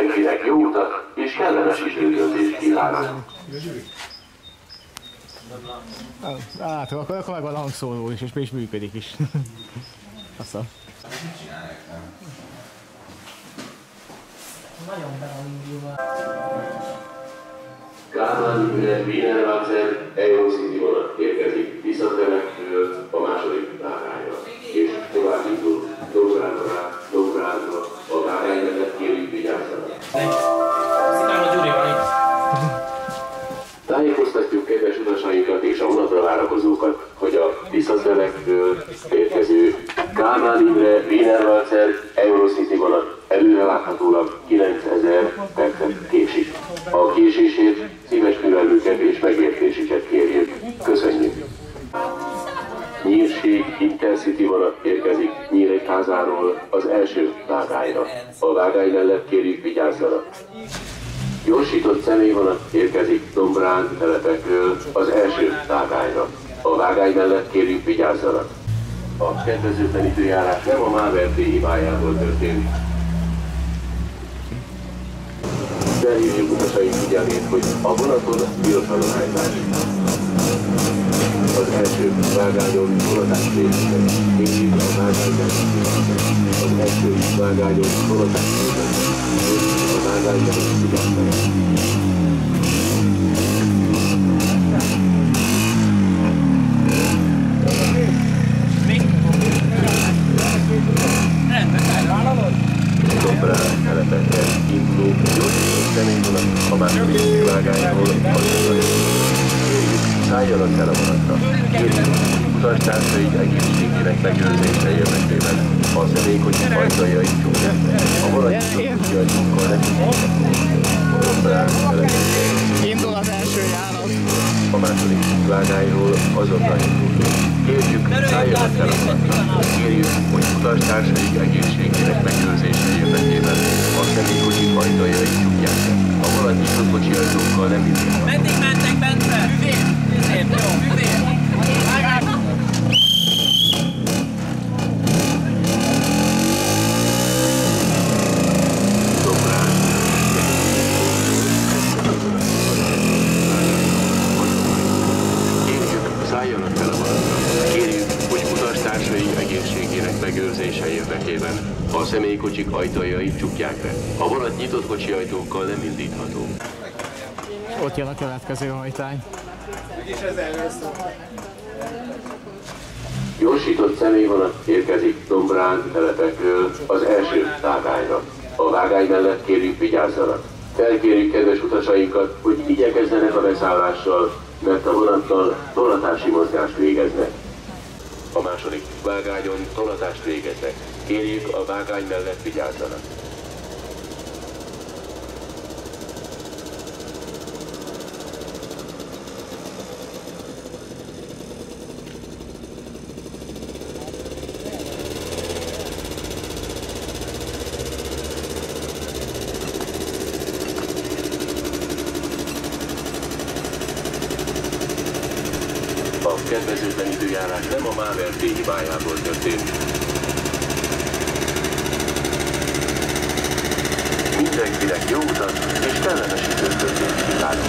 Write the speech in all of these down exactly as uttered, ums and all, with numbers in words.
Mindenkinek jó utat és kellemes időtöltést kívánok! Hát, akkor, akkor megvan a hangszóró is, és is működik is. Aztán. Nagyon be van indulva. Kálmán Ügyes Wienerwalzer Eurocity vonat érkezik Tiszaderekről a második vágányra, és tovább indul Dobrádra, Dobrádra, a vágány mellett kérjük vigyázzanak. Szitáló Gyuri van itt. Tájékoztatjuk kedves utasainkat és a vonatra várakozókat, hogy a Tiszaderekről érkező Kálmán Imre Wienerwalzer Eurocity vonat előreláthatólag kilencezer percet késik. A késésért szíves türelmüket és megértésüket kérjük. Köszönjük! Nyírség Intercity vonat érkezik Nyíregyházáról az első vágányra. A vágány mellett kérjük vigyázzanak. Gyorsított személyvonat érkezik Dombrán telepekről az első vágányra. A vágány mellett kérjük vigyázzanak. A kedvezőtlen időjárás nem a MÁV hibájából történt. Felhívjuk utasaink figyelmét, hogy a vonaton tilos a dohányzás. Az első vágányon vonatás részletek. Kérjük a vágányon. Az első vágányon vonatás részletek. Kérjük a vágányon vigyázzanak. Dombrán telepekre induló gyorsított személyvonat a második vágányról azonnal. Kérjük, szálljanak el a vonatra. Kérjük, utastársaik egészségének megőrzése érdekében a személykocsi ajtajai csúnyák. A vonatnyitott kutyaajtókkal nekünk. Dombrán telepekre Indul az első járat. a második vágányról azonnal indul. Kérjük, szálljanak el a vonatra. Kérjük, hogy utastársaik egészségének megőrzése érdekében a személykocsi ajtajai csukják. A vonat nyitott kocsi ajtókkal nem indulnak. Meddig mentek Bence? Szép, jó, szép. Dobrán. Kérjük, szálljanak el a vonatra. Kérjük, hogy utastársaik egészségének megőrzése érdekében a személykocsik ajtajait csukják be. A vonat nyitott kocsi ajtókkal nem indítható. Ott jön a következő hajtány. Gyorsított személyvonat érkezik Dombrán telepekről az első vágányra. A vágány mellett kérjük vigyázzanak. Felkérjük kedves utasainkat, hogy igyekezzenek a beszállással, mert a vonattal tolatási mozgást végeznek. A második vágányon tolatást végeznek. Kérjük, a vágány mellett vigyázzanak. A kedvezőtlen időjárás nem a MÁV hibájából történt. Mindenkinek jó utat és kellemes időtöltést kívánok!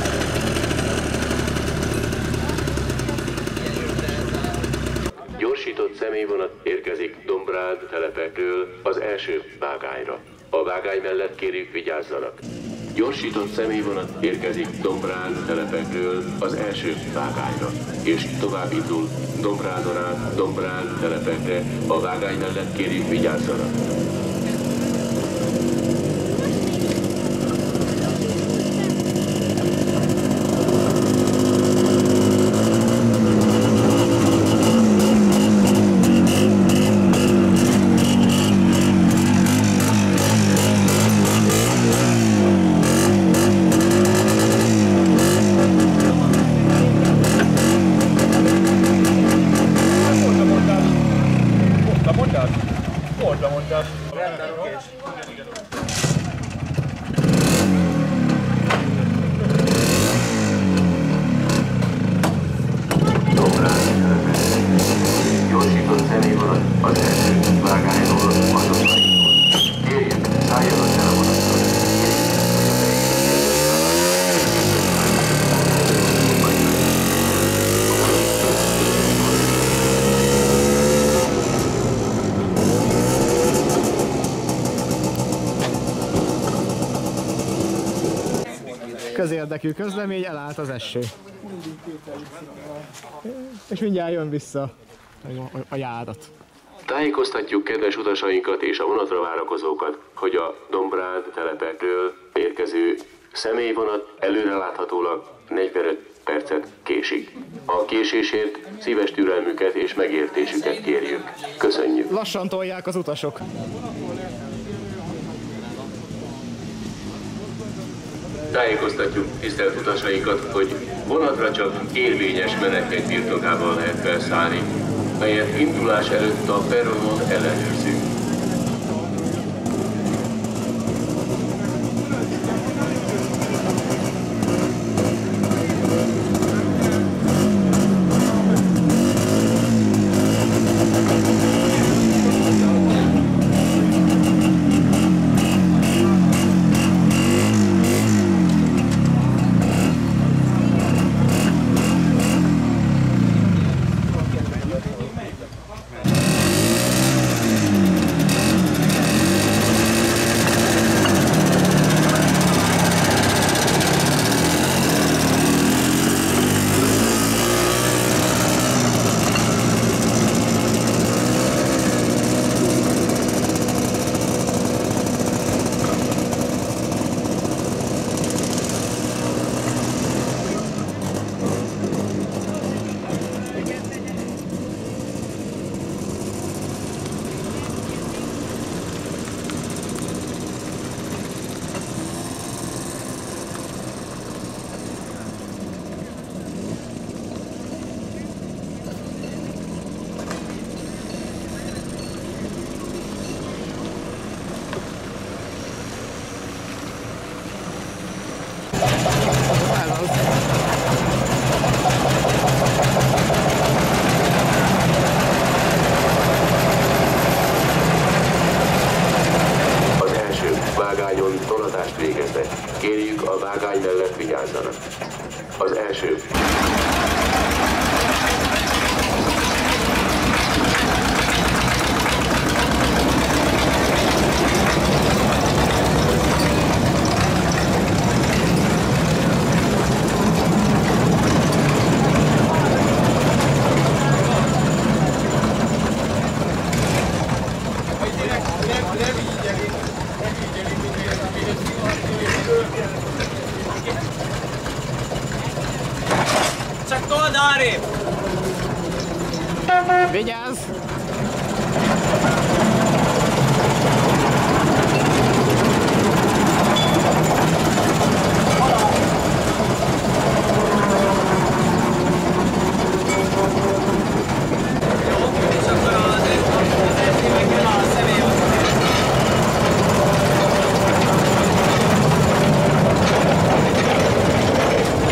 Gyorsított személyvonat érkezik Dombrán telepekről az első vágányra. A vágány mellett kérjük vigyázzanak. Gyorsított személyvonat érkezik Dombrán telepekről az első vágányra, és tovább indul Dombránon át Dombrán telepekre, a vágány mellett kérjük vigyázzanak. Volt bemondás. Közérdekű közlemény, elállt az eső. És mindjárt jön vissza a, a járat. Tájékoztatjuk kedves utasainkat és a vonatra várakozókat, hogy a Dombrád telepekről érkező személyvonat előreláthatólag negyvenöt percet késik. A késésért szíves türelmüket és megértésüket kérjük. Köszönjük! Lassan tolják az utasok. Tájékoztatjuk tisztelt utasainkat, hogy vonatra csak érvényes menetjegy birtokában lehet felszállni, melyet indulás előtt a perronon ellenőrzünk. Az első vágányon tolatást végeznek. Kérjük, a vágány mellett vigyázzanak. Az első. Csak told arrébb! Vigyázz! És akkor az estének jön a személyvonat.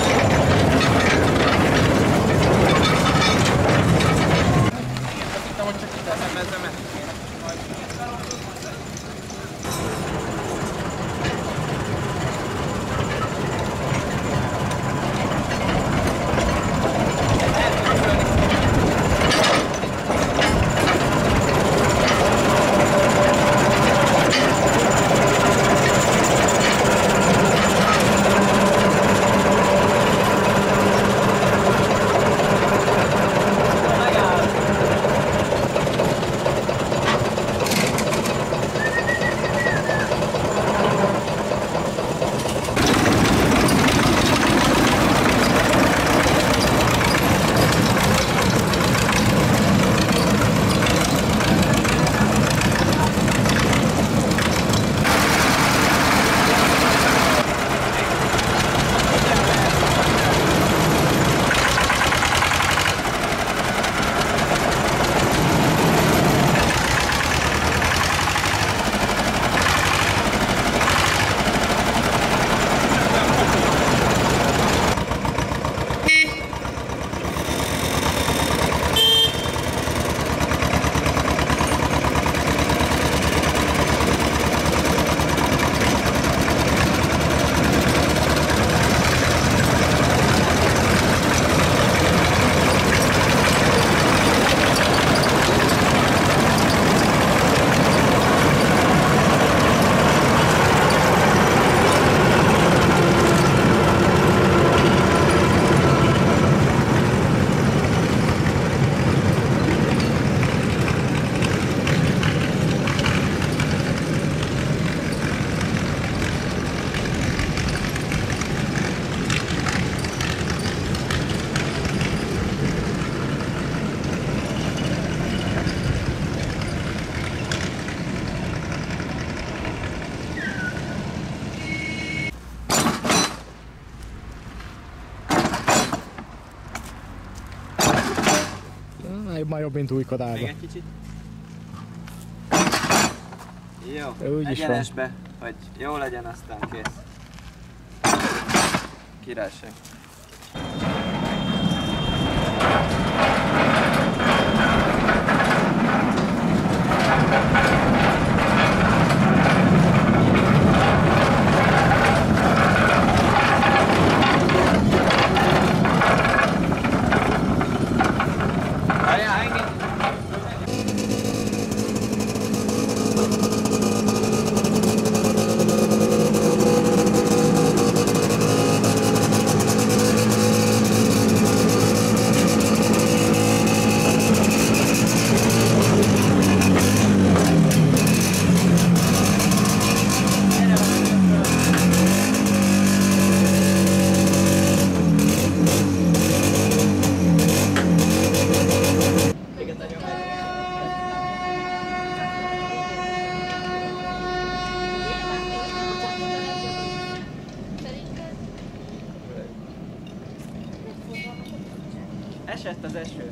Azt hittem, hogy már jobb, mint új Még kadárba. egy kicsit. Jó, Úgy is van. egyenesbe, hogy jó legyen, aztán kész. Királyság. Esett az eső.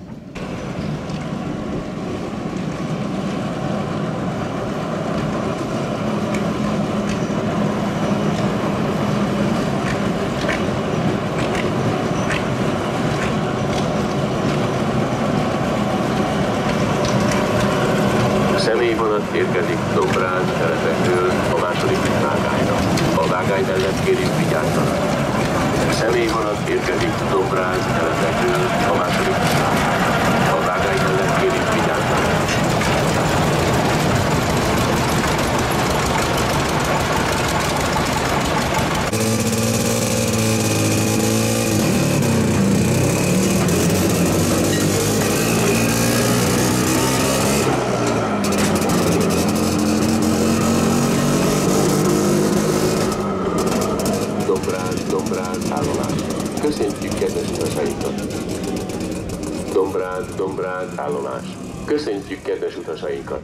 Személyvonat érkezik Dombrán telepekről a második vágányra. A vágány mellett kérjük vigyázzanak. Személyvonat érkezik Dombrán telepekről a második vágányra. A vágány mellett kérjük vigyázzanak. Köszöntjük kedves utasainkat! Dombrán, Dombrán, állomás. Köszöntjük kedves utasainkat!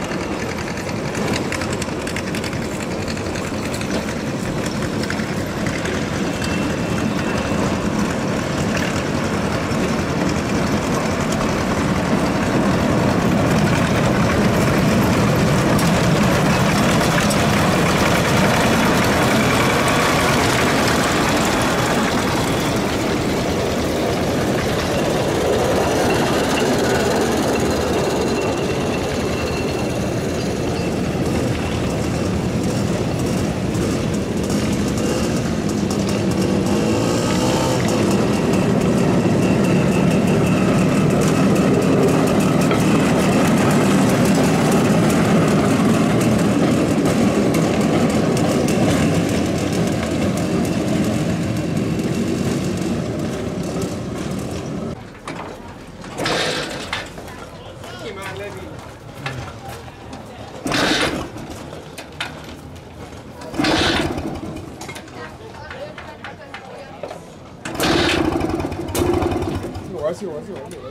Jó, az jó, az jó.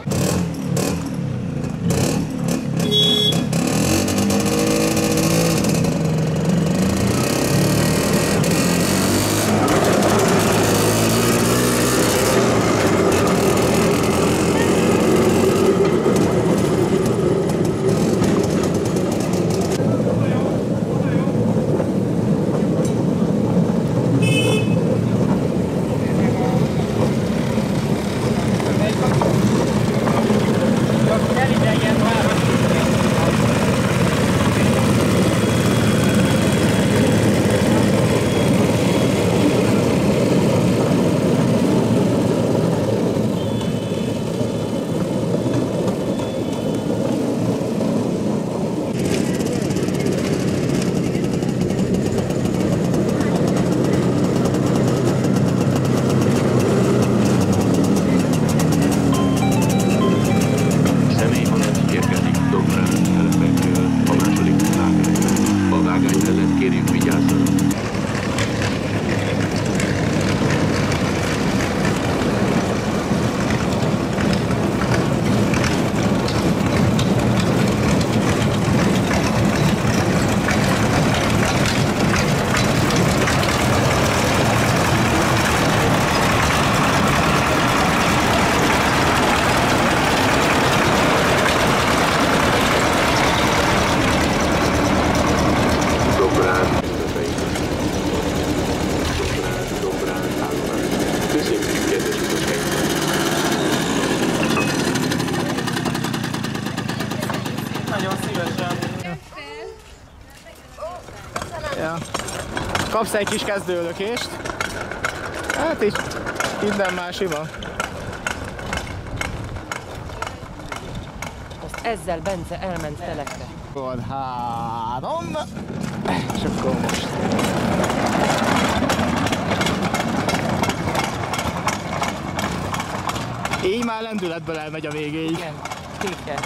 Kapsz egy kis kezdőlökést. Hát így minden más sima. Ezzel Bence elment telekre. Van három. És akkor most. Így már lendületből elmegy a végéig. Igen, kékkel.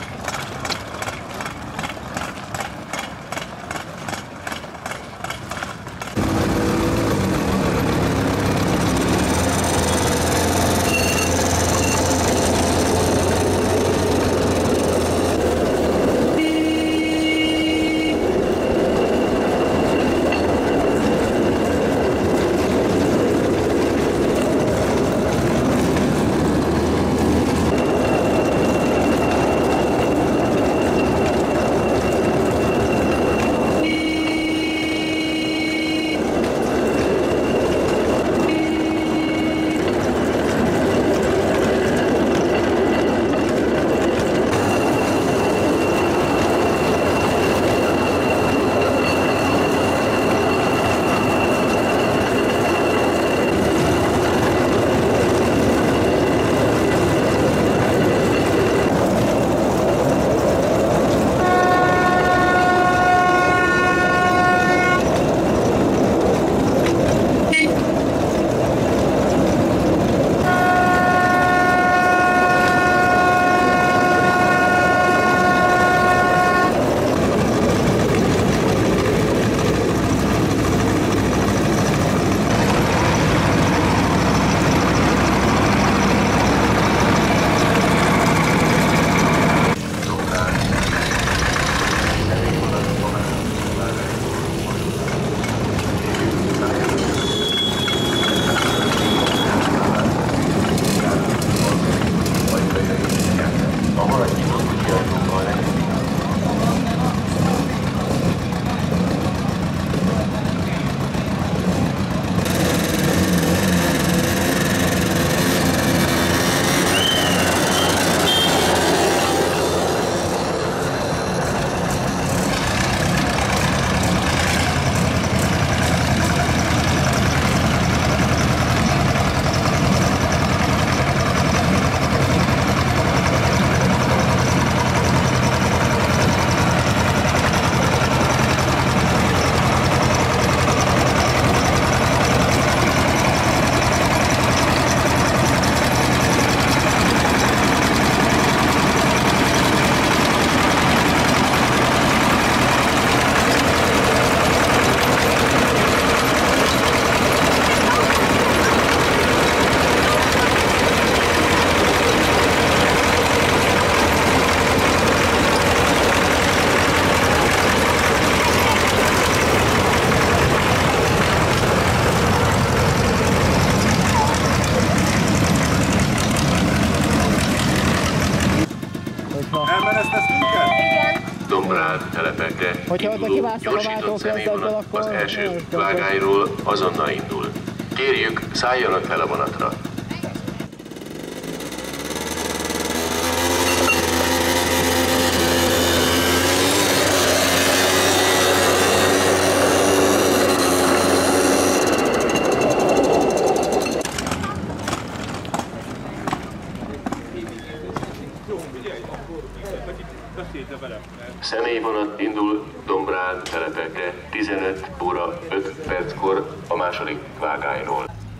Dombrád telepekre induló gyorsított személyvonat az első vágányról azonnal indul. Kérjük, szálljanak fel a vonatra. Személyvonat indul Dombrád telepekre tizenöt óra öt perckor a második vágányról.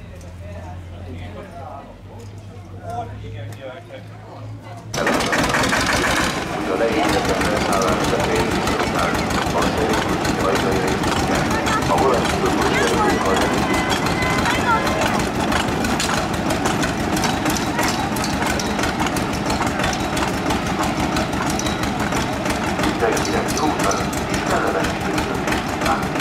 A nehézebb felszállás terén aztán a bajzai a vonatiskodó sérülőkkal mindenkinek túlnak és kellemes időt látni.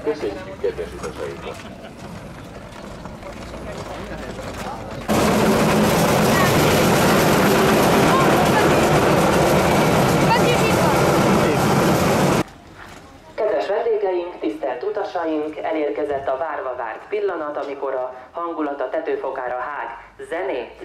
Köszönjük kedves utasainkat! Kedves vendégeink, tisztelt utasaink, elérkezett a várva várt pillanat, amikor a hangulat a tetőfokára hág zenét.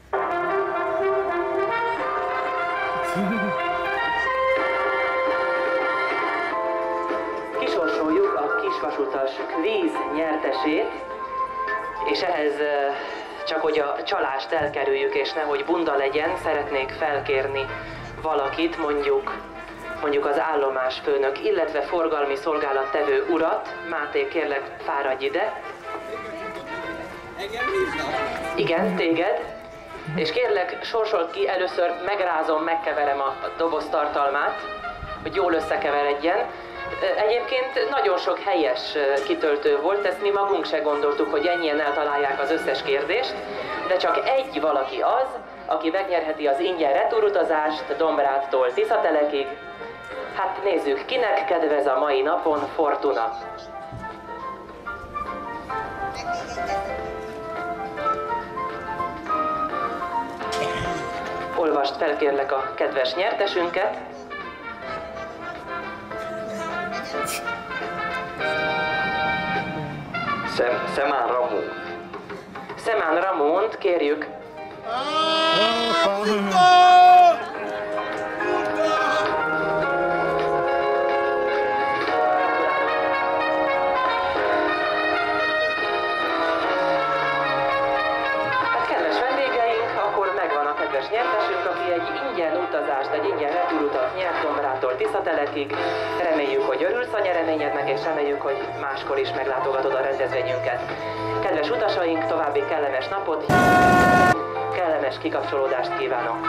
Kisorsoljuk a kisvasutas kvíz nyertesét, és ehhez csak hogy a csalást elkerüljük, és nehogy bunda legyen, szeretnék felkérni valakit, mondjuk mondjuk az állomásfőnök, illetve forgalmi szolgálattevő urat. Máté, kérlek, fáradj ide. Engem hívnak? Igen, téged. És kérlek, sorsold ki, először megrázom, megkeverem a doboz tartalmát, hogy jól összekeveredjen. Egyébként nagyon sok helyes kitöltő volt, ezt mi magunk se gondoltuk, hogy ennyien eltalálják az összes kérdést, de csak egy valaki az, aki megnyerheti az ingyen retúrutazást Dombrádtól Tiszatelekig. Hát nézzük, kinek kedvez a mai napon Fortuna. Olvast fel kérlek a kedves nyertesünket. Szem, Szemán Ramón. Szemán Ramónt kérjük. Nyertesünk, aki egy ingyen utazást, egy ingyen retúrutat nyert Dombrádtól Tiszatelekig. Reméljük, hogy örülsz a nyereményednek, és reméljük, hogy máskor is meglátogatod a rendezvényünket. Kedves utasaink, további kellemes napot, kellemes kikapcsolódást kívánok!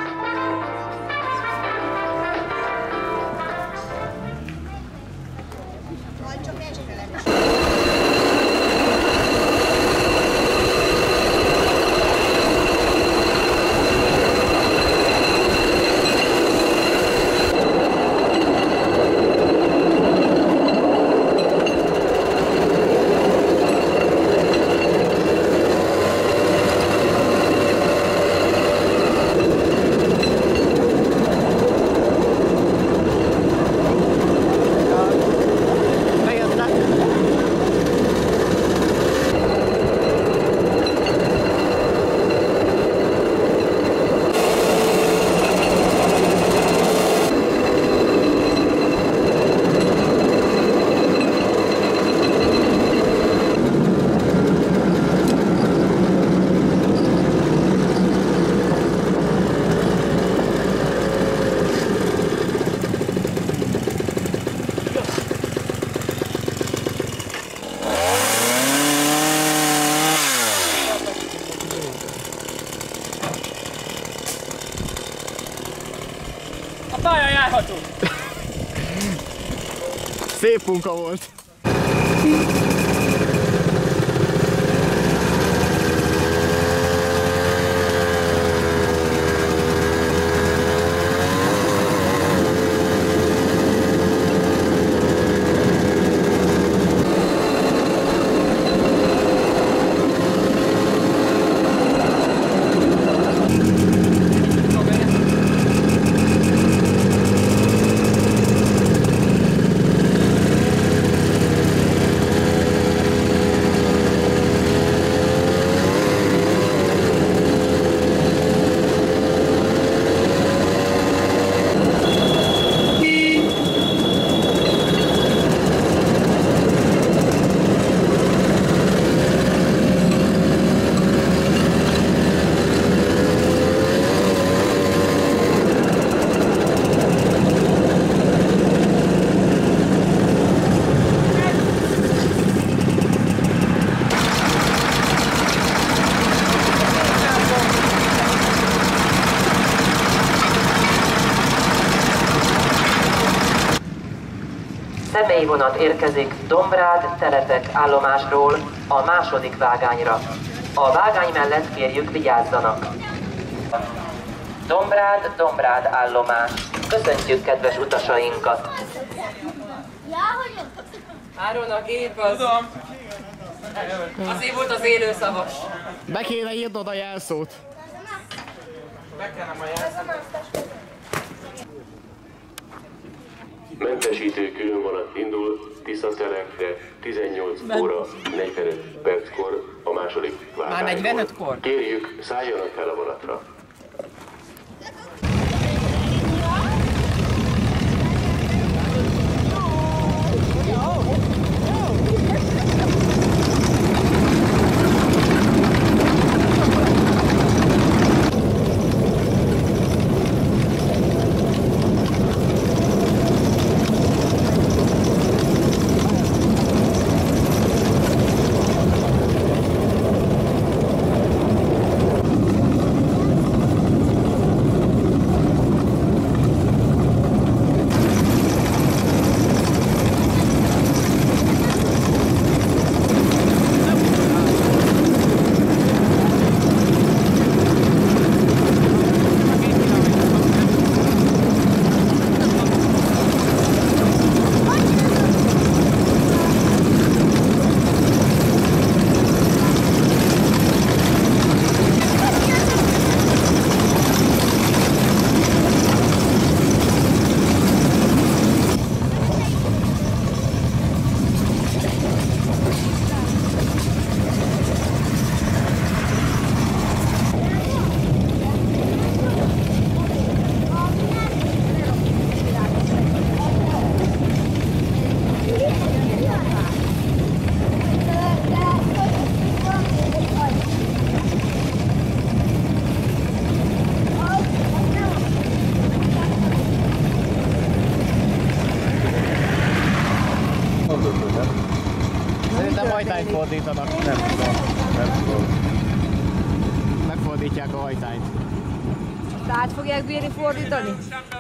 A pályán járhatunk! Szép munka volt! Személyvonat érkezik Dombrád telepek állomásról a második vágányra. A vágány mellett kérjük, vigyázzanak. Dombrád, Dombrád állomás. Köszöntjük kedves utasainkat! Áron a gép az... Tudom. Azért volt az élő szavas. Be kéne írnod a jelszót. Bekenem a jelszót. Mentesítő különvonat indul Tiszaterekre tizennyolc óra negyvenöt perckor a második vágányból. Már negyvenötkor? Kérjük, szálljanak fel a vonatra. Szerintem hajtányt fordítanak. Nem tudom. Nem tudom. Megfordítják a hajtányt. Tehát fogják bírni fordítani?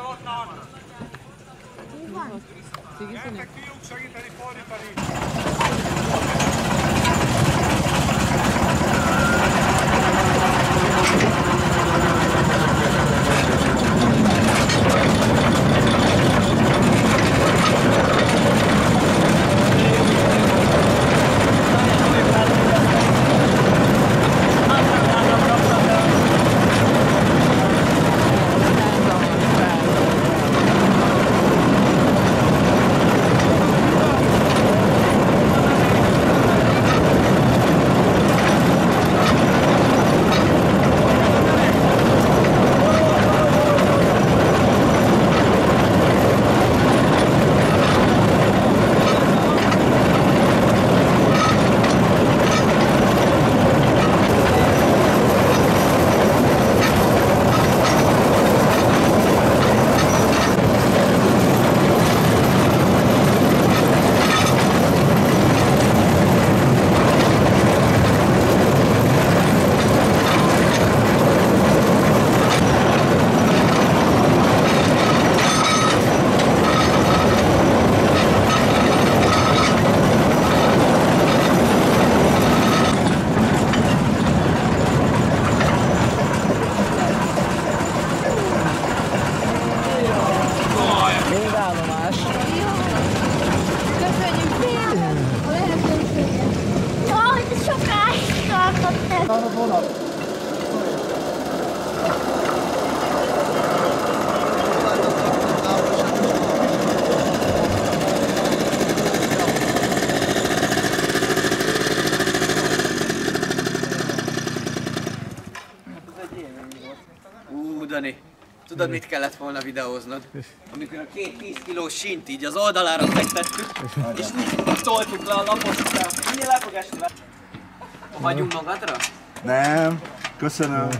Ú, Dani, tudod mit kellett volna videóznod? Amikor a két tíz kilós sínt így az oldalára fektettük, és úgy toltuk le a lapot, aztán minél le fog esni vele. Hagyjunk magadra? Nem, köszönöm.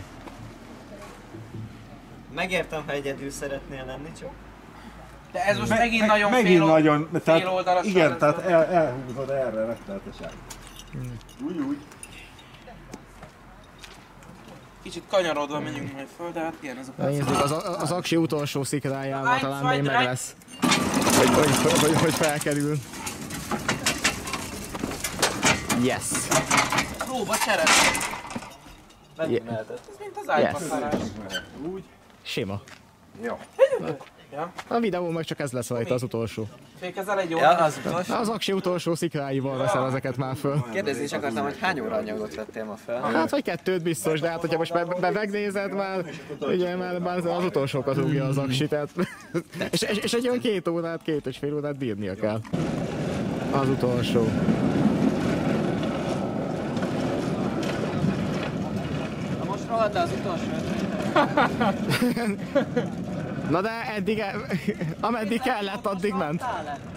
Megértem, ha egyedül szeretnél lenni, csak... De ez most Me, megint me, nagyon megint fél, nagyon, fél tehát, oldalas. igen, tehát el, elhúzod erre rettenetesen. Úgy, úgy. Kicsit kanyarodva megyünk majd föl, de hát ilyen ez a perc. Nézzük, az, az aksi utolsó szikrájával Right, talán még right, meg right. lesz. Hogy, hogy, hogy, hogy felkerül. Yes. Próba cseret. Yeah. Mehetett. Ez mint az iPad Yes. varázs. Úgy. Sima. Jó. Ja? A videó meg csak ez lesz rajta, az utolsó. Fékezel egy órát? Ja, az utolsó. Az aksi utolsó szikráival veszel ezeket már föl. Kérdezni is akartam, hogy hány óra anyagot vettél ma fel? Hát vagy kettőt biztos, de hát hogyha most be, be megnézed már, ugye már, már az utolsókat rúgja az aksi, tehát... és, és, és egy olyan két órát, két és fél órát bírnia kell. Az utolsó. Na most rohadt az utolsó. Na de eddig, ameddig kellett, addig ment.